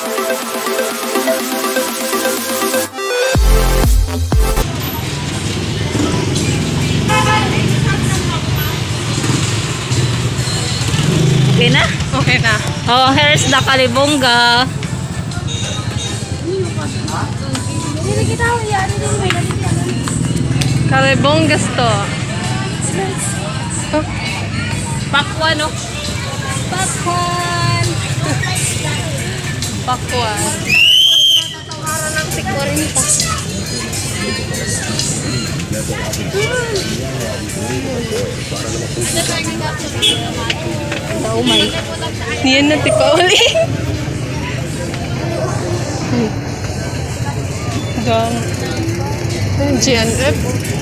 Okay na? Okay na. Oh, here's the Kalibongga. Kalibonggas to. Oh. Pakwan, no? Pakwan. Pakwan. Tatawaran ng sikurita. Naumay. Niyan na tipa uli. Gang. GNF.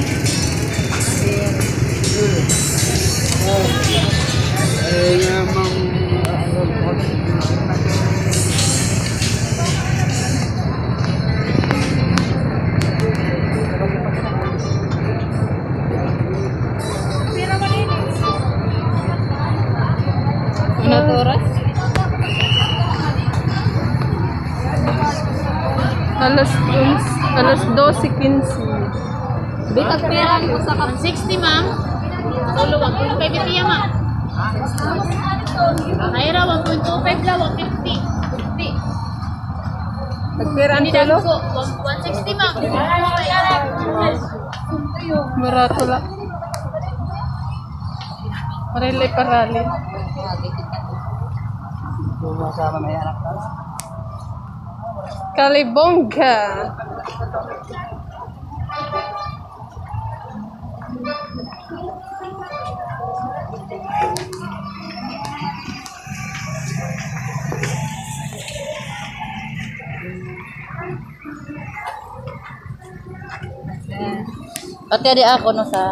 Ano oras? Alas 12:15. Bitag pera ko sa 160, ma'am. Tulo, wag ko kay Bitiya, ma'am. Mayra, 1.25 lang, 150. 50. Nagpira ang Bilang tulo? ko, 160, ma'am. Barato lang. Parili parali. Kalibongga. Pati adik ako no sa.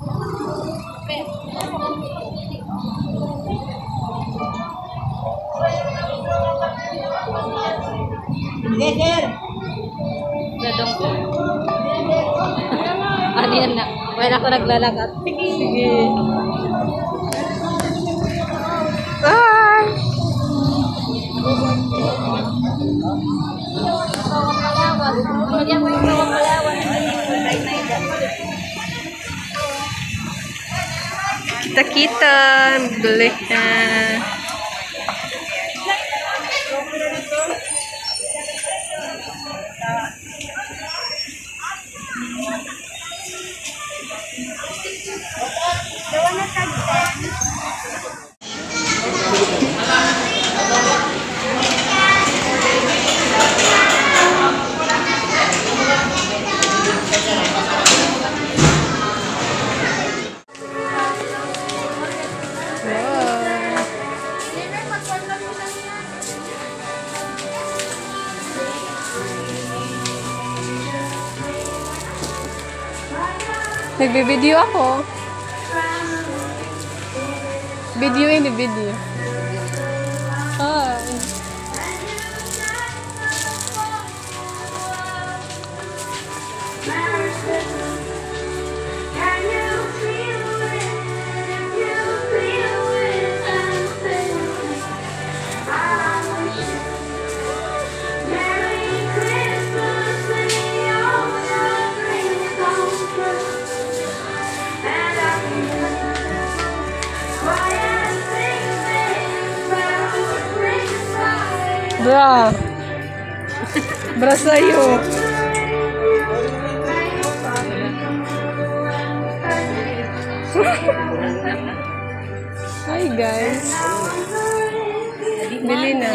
Gadong ko. Adiyan na. Wala ako naglalakad. Sige. Bye! Kita-kita. Beli. Nagbe-video ako. Video in the video. Hi. Bra. Bra sa'yo. Hi guys. Bili na.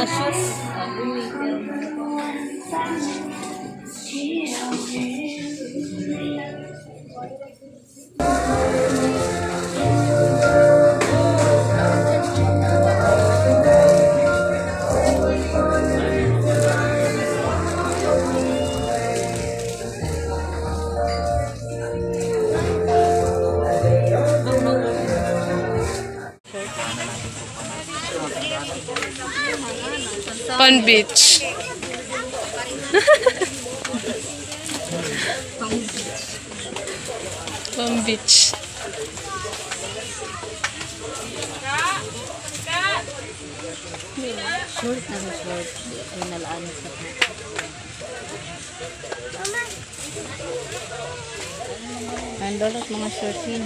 Palm Beach. Palm Beach. Short na short. Pinalaan sa $9 mga short yun.